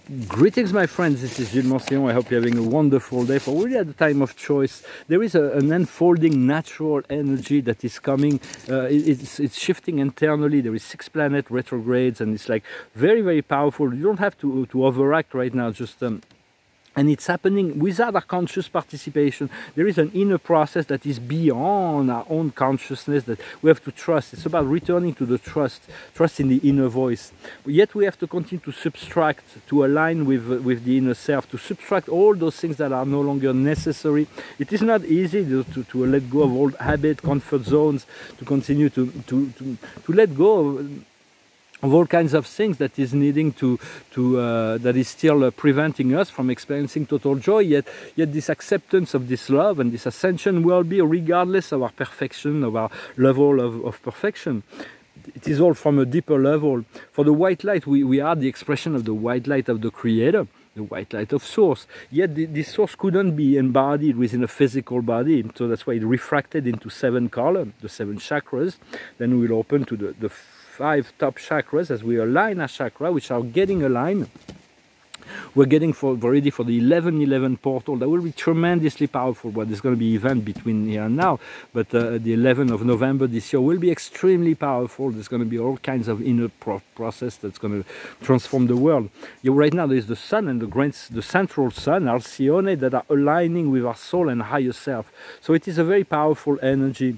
Greetings, my friends. This is Gilles Mancillon. I hope you're having a wonderful day. For really at the time of choice, there is an unfolding natural energy that is coming. It's shifting internally. There is 6 planet retrogrades, and it's like very, very powerful. You don't have to overact right now. Just and it's happening without our conscious participation. There is an inner process that is beyond our own consciousness that we have to trust. It's about returning to the trust in the inner voice. Yet we have to continue to subtract, to align with the inner self, to subtract all those things that are no longer necessary. It is not easy to let go of old habits, comfort zones, to continue to let go of all kinds of things that is needing that is still preventing us from experiencing total joy. Yet this acceptance of this love and this ascension will be regardless of our perfection, of our level of perfection. It is all from a deeper level. For the white light, we are the expression of the white light of the Creator, the white light of Source. Yet this Source couldn't be embodied within a physical body, so that's why it refracted into 7 colors, the 7 chakras. Then we'll open to the 5 top chakras as we align our chakra, which are getting aligned. We're getting ready for the 11-11 portal. That will be tremendously powerful. But there's going to be an event between here and now, but the 11th of November this year will be extremely powerful. There's going to be all kinds of inner process that's going to transform the world. Right now there's the sun and the central sun, Alcyone, that are aligning with our soul and higher self. So it is a very powerful energy.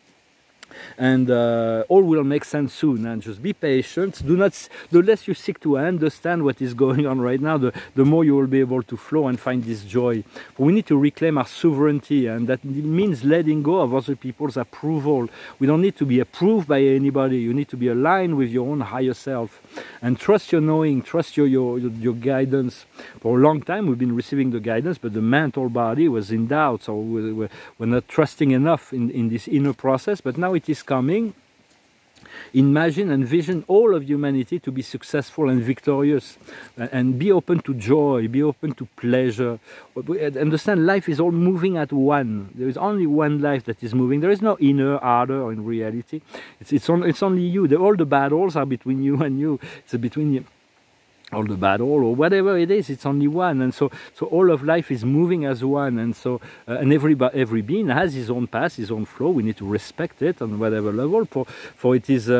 And all will make sense soon, and just be patient. The less you seek to understand what is going on right now, the more you will be able to flow and find this joy. We need to reclaim our sovereignty, and that means letting go of other people's approval. We don't need to be approved by anybody. You need to be aligned with your own higher self and trust your knowing, trust your guidance. For a long time we've been receiving the guidance, but the mental body was in doubt, so we're not trusting enough in this inner process. But now it is coming. Imagine and vision all of humanity to be successful and victorious, and be open to joy, be open to pleasure. Understand, life is all moving at one. There is only one life that is moving. There is no inner, outer in reality. It's only you. All the battles are between you and you. It's between you. All the battle or whatever it is, it's only one. And so all of life is moving as one. And so and every being has his own path, his own flow. We need to respect it on whatever level. For it is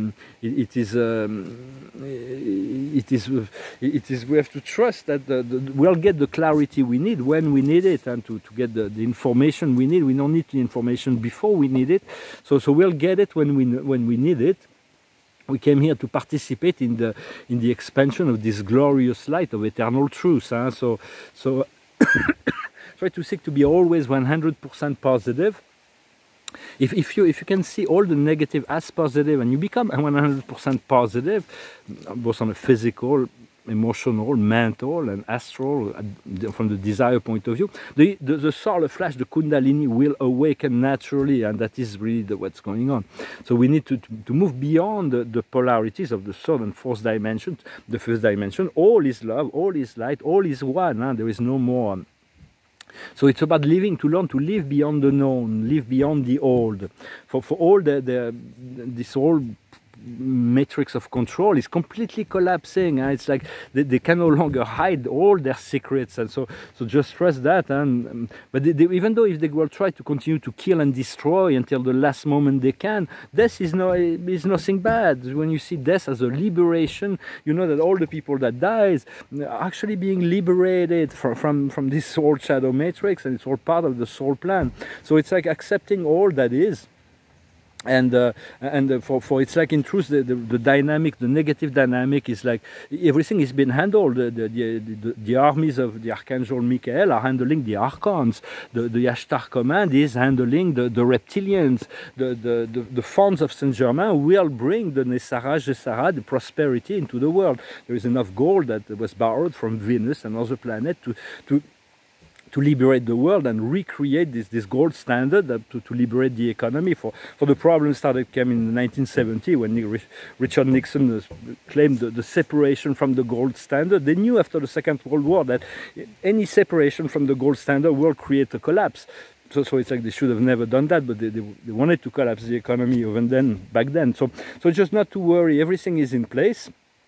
we have to trust that we'll get the clarity we need when we need it, and to get the information we need. We don't need the information before we need it. So we'll get it when we need it. We came here to participate in the expansion of this glorious light of eternal truth. Huh? So try to seek to be always 100% positive. If you can see all the negative as positive, and you become 100% positive, both on a physical, emotional, mental, and astral, from the desire point of view, the solar flash, the Kundalini, will awaken naturally, and that is really what's going on. So we need to move beyond the polarities of the third and fourth dimension, the first dimension. All is love, all is light, all is one. Huh? There is no more. So it's about to learn to live beyond the known, live beyond the old. For all this whole matrix of control is completely collapsing. It's like they can no longer hide all their secrets, and so just trust that. And but even though if they will try to continue to kill and destroy until the last moment they can, death is nothing bad. When you see death as a liberation, you know that all the people that dies are actually being liberated from this old shadow matrix, and it's all part of the soul plan. So it's like accepting all that is. And for it's like, in truth, the dynamic, the negative dynamic is like everything is being handled. The armies of the Archangel Michael are handling the Archons. The Yashtar command is handling the reptilians. The funds of Saint Germain will bring the Nesara, Gesara, the prosperity into the world. There is enough gold that was borrowed from Venus and other planets to liberate the world and recreate this gold standard to liberate the economy. For the problems that came in 1970 when Richard Nixon claimed the separation from the gold standard. They knew after the Second World War that any separation from the gold standard will create a collapse. So it's like they should have never done that, but they wanted to collapse the economy even then, back then. So just not to worry, everything is in place.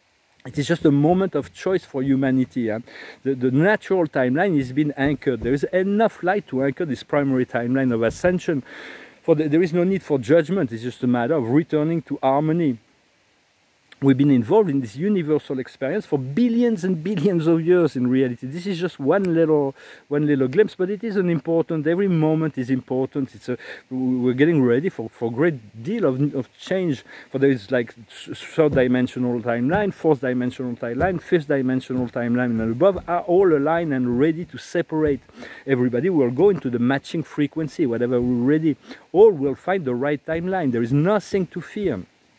It is just a moment of choice for humanity. The natural timeline has been anchored. There is enough light to anchor this primary timeline of ascension. There is no need for judgment. It's just a matter of returning to harmony. We've been involved in this universal experience for billions and billions of years in reality. This is just one little glimpse, but it is an important, every moment is important. We're getting ready for a great deal of change. There is like third dimensional timeline, fourth dimensional timeline, fifth dimensional timeline and above are all aligned and ready to separate everybody. We'll go into the matching frequency, whatever we're ready, or we'll find the right timeline. There is nothing to fear.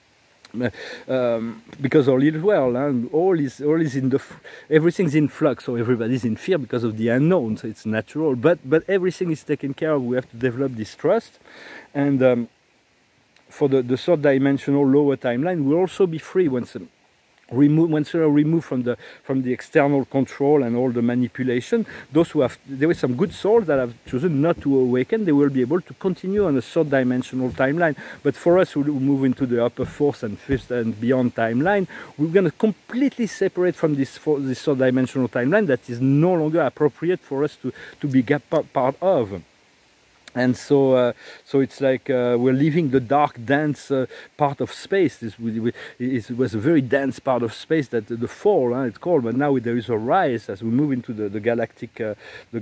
Because all is well, all is in everything's in flux, so everybody's in fear because of the unknown. So it's natural, but everything is taken care of. We have to develop this trust, and for the third dimensional lower timeline, we'll also be free once we are removed from the external control and all the manipulation. Those who have, there were some good souls that have chosen not to awaken, they will be able to continue on a third dimensional timeline. But for us who move into the upper fourth and fifth and beyond timeline, we're going to completely separate from this third dimensional timeline that is no longer appropriate for us to be part of. And so it's like we're leaving the dark, dense part of space. It was a very dense part of space that the fall, it's called. But now there is a rise as we move into the galactic, the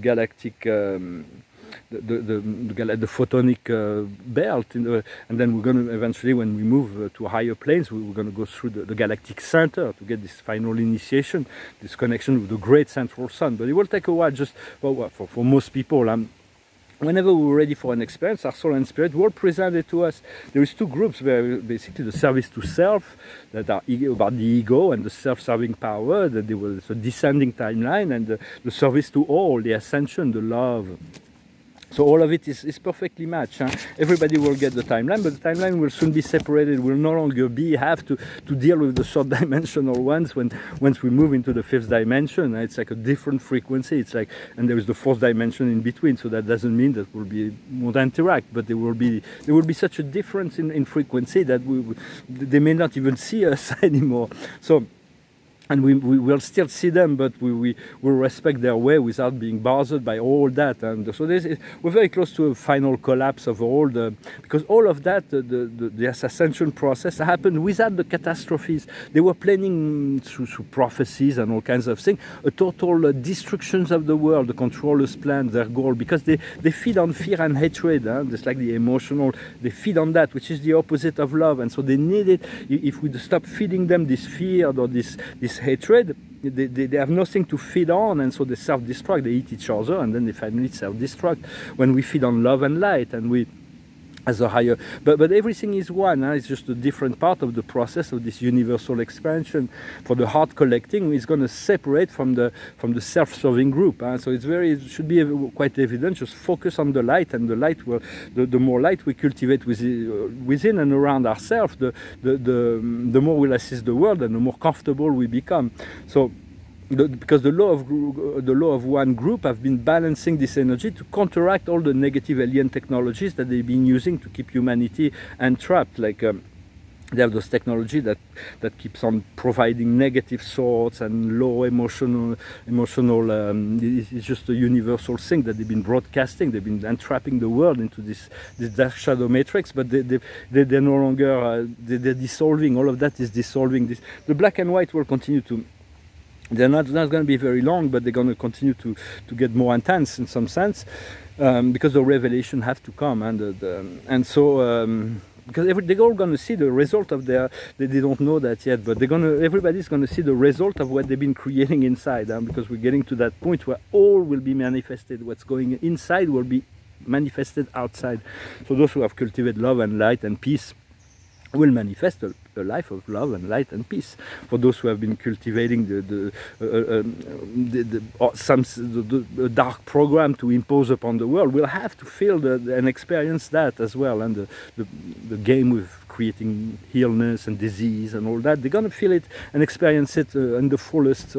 photonic belt, and then we're going to eventually, when we move to higher planes, we're going to go through the galactic center to get this final initiation, this connection with the great central sun. But it will take a while, just for most people. Whenever we're ready for an experience, our soul and spirit will present it to us. There is two groups, where basically the service to self, that are about the ego and the self-serving power, that there was a descending timeline, and the service to all, the ascension, the love. So all of it is perfectly matched. Everybody will get the timeline, but the timeline will soon be separated. We'll no longer have to deal with the third dimensional ones once we move into the fifth dimension. It's like a different frequency. It's like, and there is the fourth dimension in between. So that doesn't mean that we won't interact, but there will be such a difference in frequency that they may not even see us anymore. So. And we will still see them, but we will respect their way without being bothered by all that. And so we're very close to a final collapse of all because all of that, the ascension process happened without the catastrophes. They were planning through prophecies and all kinds of things, a total destruction of the world. The controllers planned their goal because they feed on fear and hatred. Just like the emotional, they feed on that, which is the opposite of love. And so they need it. If we stop feeding them this fear or this hatred, they have nothing to feed on, and so they self-destruct. They eat each other, and then they finally self-destruct. When we feed on love and light, and we as a higher, but everything is one. It's just a different part of the process of this universal expansion. For the heart collecting, is going to separate from the self-serving group. So it should be quite evident. Just focus on the light, and the light will, the more light we cultivate within and around ourselves, the more we'll assist the world, and the more comfortable we become. So. Because the law of one group have been balancing this energy to counteract all the negative alien technologies that they've been using to keep humanity entrapped. Like they have those technology that keeps on providing negative thoughts and low emotional. It's just a universal thing that they've been broadcasting. They've been entrapping the world into this dark shadow matrix. But they're no longer. They're dissolving. All of that is dissolving. The black and white will continue to. They're not going to be very long, but they're going to continue to get more intense in some sense, because the revelation have to come, and so because they're all going to see the result of their. They don't know that yet, but everybody's going to see the result of what they've been creating inside, because we're getting to that point where all will be manifested. What's going inside will be manifested outside. So those who have cultivated love and light and peace will manifest a life of love and light and peace. For those who have been cultivating the dark program to impose upon the world, will have to feel and experience that as well. And the game with creating illness and disease and all that, they're going to feel it and experience it in the fullest.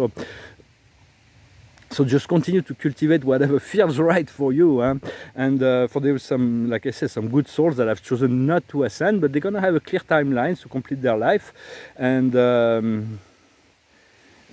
So just continue to cultivate whatever feels right for you, and for there some, like I said, some good souls that have chosen not to ascend, but they're gonna have a clear timeline to complete their life, and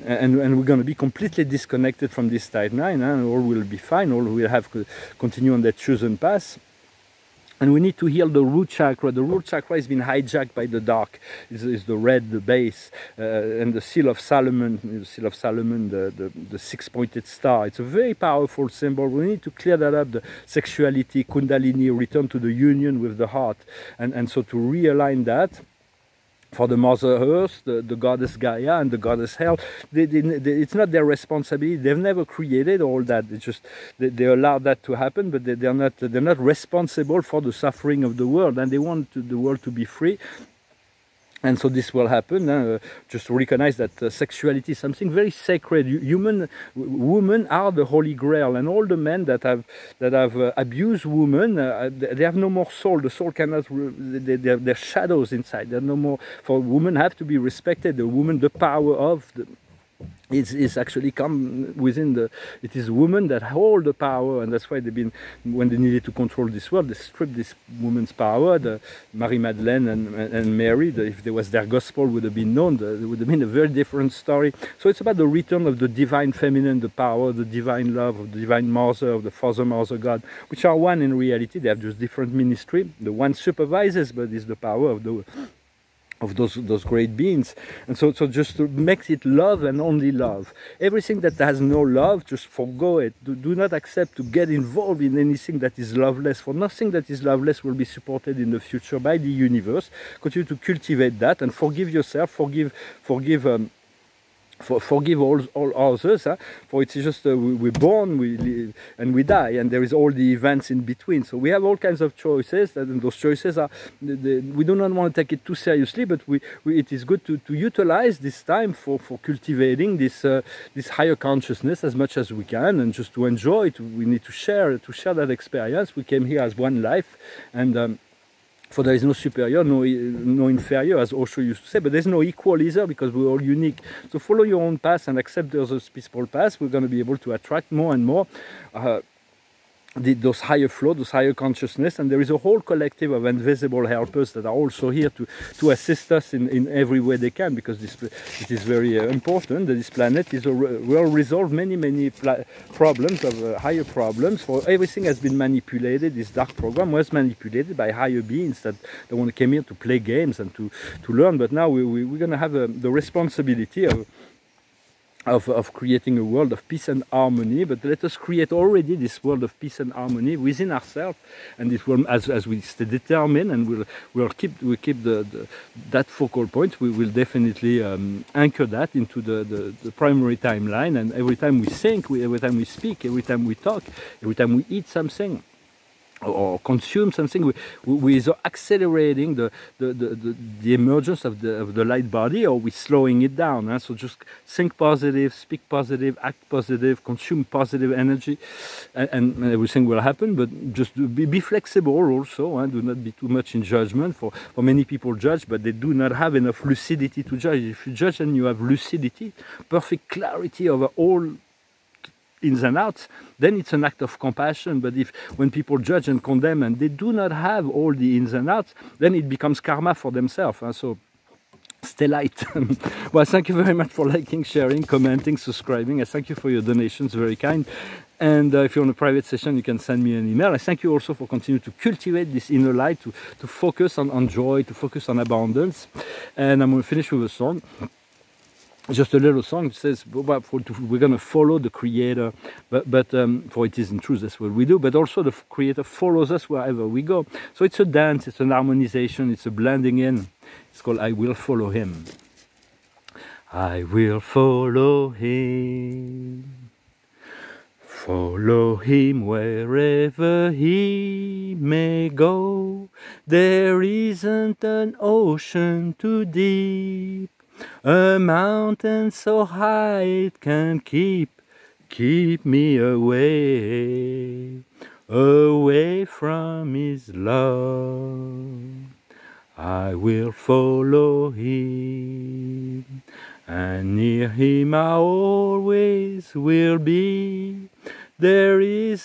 and we're going to be completely disconnected from this timeline, and all will be fine, all will have to continue on that chosen path. And we need to heal the root chakra. The root chakra has been hijacked by the dark. It's the red, the base, and the seal of Solomon. The seal of Solomon, the six-pointed star. It's a very powerful symbol. We need to clear that up. The sexuality, Kundalini, return to the union with the heart, and so to realign that. For the Mother Earth, the goddess Gaia, and the goddess Hell, it's not their responsibility. They've never created all that. It's just they allow that to happen, but they're not responsible for the suffering of the world, and they want the world to be free. And so this will happen. Just to recognize that sexuality is something very sacred. Women are the holy grail, and all the men that have abused women, they have no more soul. The soul cannot. They're shadows inside. They're no more. For women, have to be respected. The woman, the power of the. It's actually come within the. It is women that hold the power, and that's why they've been, when they needed to control this world, they stripped this woman's power. The Marie Madeleine and Mary, if there was their gospel would have been known, it would have been a very different story. So it's about the return of the divine feminine, the power, the divine love, of the divine mother, of the Father, Mother, God, which are one in reality. They have just different ministry. The one supervises, but is the power of those great beings. And so just to make it love and only love. Everything that has no love, just forgo it. Do not accept to get involved in anything that is loveless, for nothing that is loveless will be supported in the future by the universe. Continue to cultivate that and forgive yourself, forgive all others, for it's just we're born, we live, and we die, and there is all the events in between. So we have all kinds of choices, and those choices are, we do not want to take it too seriously, but it is good to utilize this time for cultivating this higher consciousness as much as we can, and just to enjoy it. We need to share that experience. We came here as one life, and for there is no superior, no inferior, as Osho used to say, but there's no equal either, because we're all unique. So follow your own path and accept the other's peaceful path. We're going to be able to attract more and more those higher flow, those higher consciousness, and there is a whole collective of invisible helpers that are also here to assist us in every way they can, because it is very important that this planet will resolve many problems of higher problems. For everything has been manipulated. This dark program was manipulated by higher beings that came here to play games and to learn. But now we're going to have the responsibility of creating a world of peace and harmony. But let us create already this world of peace and harmony within ourselves, and this will, as we stay determined, and we'll keep that focal point. We will definitely anchor that into the primary timeline. And every time we think, every time we speak, every time we talk, every time we eat something or consume something, we are accelerating the emergence of the light body, or we're slowing it down. So just think positive, speak positive, act positive, consume positive energy, and everything will happen. But just be flexible also. Do not be too much in judgment. For many people judge, but they do not have enough lucidity to judge. If you judge and you have lucidity, perfect clarity over all ins and outs, then it's an act of compassion. But when people judge and condemn and they do not have all the ins and outs, then it becomes karma for themselves. So stay light. Well, thank you very much for liking, sharing, commenting, subscribing. I thank you for your donations, very kind. And if you're on a private session, you can send me an email. I thank you also for continuing to cultivate this inner light, to focus on joy, to focus on abundance. And I'm going to finish with a song. Just a little song. It says we're going to follow the Creator, but for it is in truth, that's what we do. But also the Creator follows us wherever we go. So it's a dance, it's an harmonization, it's a blending in. It's called I Will Follow Him. I will follow Him. Follow Him wherever He may go. There isn't an ocean too deep, a mountain so high it can keep me away from His love. I will follow Him, and near Him I always will be. There is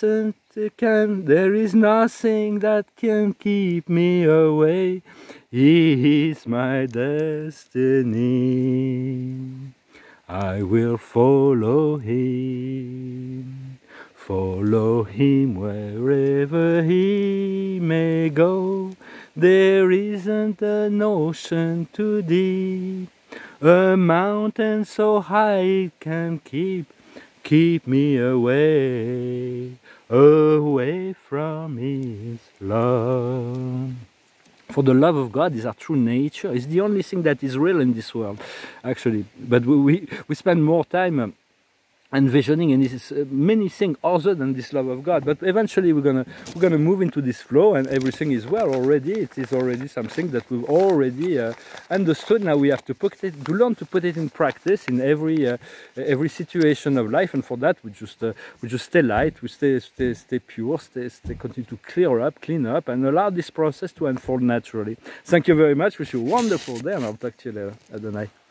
nothing that can keep me away. He is my destiny. I will follow him, follow him wherever he may go. There isn't an ocean too deep, a mountain so high it can keep me away, away from his love. For the love of God is our true nature. It's the only thing that is real in this world, actually. But we spend more time envisioning and this is many things other than this love of God. But eventually we're gonna move into this flow, and everything is well already. It is already something that we've already understood. Now we have to learn to put it in practice in every situation of life. And for that we just stay light, we stay pure, continue to clean up, and allow this process to unfold naturally. Thank you very much. Wish you a wonderful day, and I'll talk to you later. Adonai.